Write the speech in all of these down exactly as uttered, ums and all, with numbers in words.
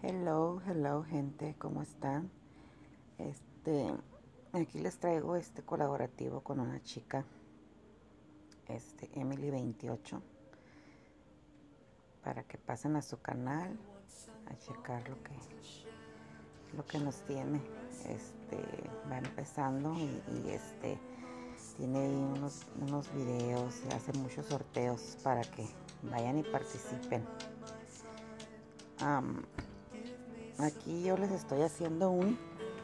Hello, hello gente, ¿cómo están? Este, aquí les traigo este colaborativo con una chica, este Emily veintiocho, para que pasen a su canal a checar lo que lo que nos tiene. Este va empezando y, y este tiene ahí unos unos videos y hace muchos sorteos para que vayan y participen. Um, aquí yo les estoy haciendo un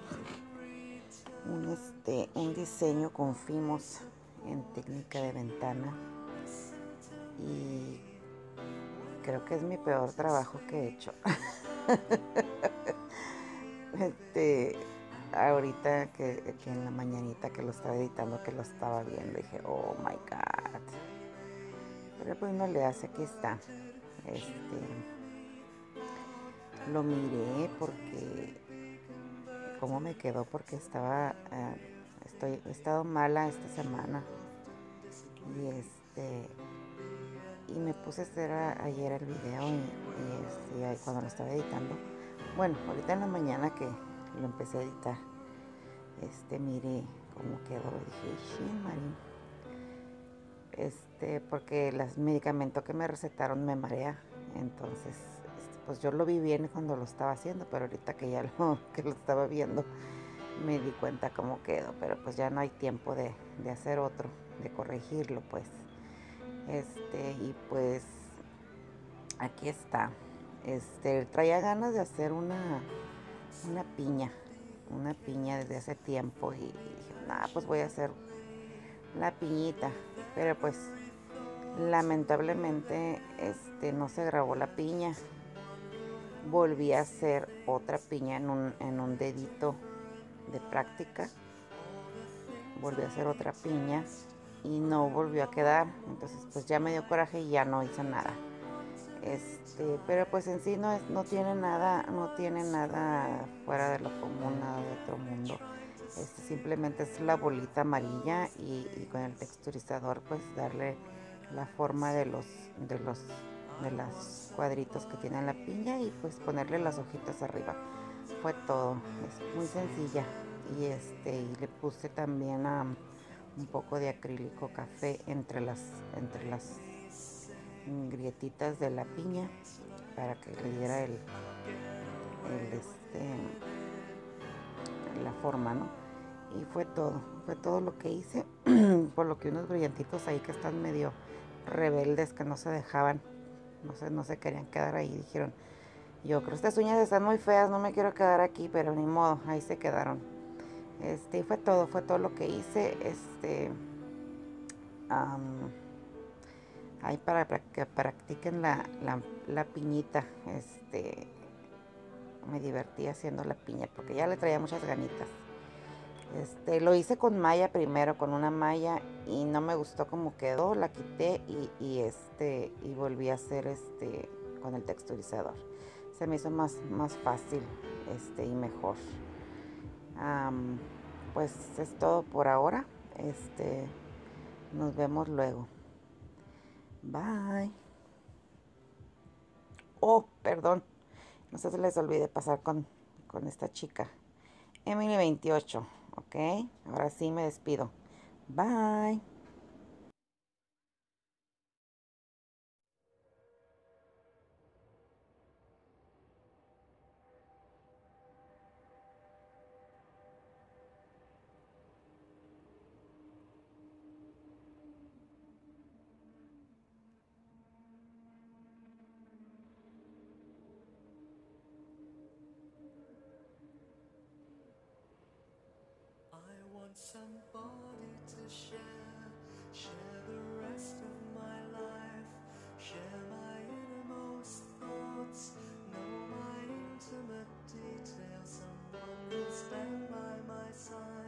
un, este, un diseño con Fimos en técnica de ventana, y creo que es mi peor trabajo que he hecho. este, ahorita que, que en la mañanita que lo estaba editando, que lo estaba viendo, dije, oh my god. Pero pues no le hace, aquí está. Este, lo miré porque cómo me quedó, porque estaba, uh, estoy, he estado mala esta semana. Y este y me puse a hacer a, ayer el video y, y este, cuando lo estaba editando, bueno, ahorita en la mañana que lo empecé a editar, este, miré cómo quedó y dije, shin, Marín, este, porque el medicamento que me recetaron me marea, entonces, este, pues yo lo vi bien cuando lo estaba haciendo, pero ahorita que ya lo, que lo estaba viendo, me di cuenta cómo quedó, pero pues ya no hay tiempo de, de hacer otro, de corregirlo, pues. Este, y pues aquí está. Este, traía ganas de hacer una, una piña, una piña desde hace tiempo, y dije, nah, pues voy a hacer la piñita, pero pues lamentablemente este, no se grabó la piña. Volví a hacer otra piña en un, en un dedito de práctica, volví a hacer otra piña y no volvió a quedar, entonces pues ya me dio coraje y ya no hice nada. Este, pero pues en sí no, es, no tiene nada, no tiene nada fuera de lo común, nada de otro mundo. Este, simplemente es la bolita amarilla y, y con el texturizador pues darle la forma de los, de los, de los cuadritos que tiene la piña y pues ponerle las hojitas arriba. Fue todo, es muy sencilla. Y este, y le puse también um, un poco de acrílico café entre las, entre las grietitas de la piña para que le diera el, el este la forma, ¿no? Y fue todo, fue todo lo que hice. Por lo que unos brillantitos ahí que están medio rebeldes, que no se dejaban, no se, no se querían quedar ahí, dijeron, yo creo que estas uñas están muy feas, no me quiero quedar aquí, pero ni modo, ahí se quedaron. Este, y fue todo, fue todo lo que hice. Este, um, ahí para que practiquen la, la, la piñita. Este, me divertí haciendo la piña porque ya le traía muchas ganitas. Este, lo hice con malla primero, con una malla, y no me gustó cómo quedó, la quité y, y este y volví a hacer este con el texturizador. Se me hizo más, más fácil este y mejor. Um, pues es todo por ahora. Este, nos vemos luego. Bye. Oh, perdón. No se les olvide pasar con, con esta chica. Emily veintiocho. Ok. Ahora sí me despido. Bye. I want somebody to share, share the rest of my life, share my innermost thoughts, know my intimate details, someone who'll stand by my side.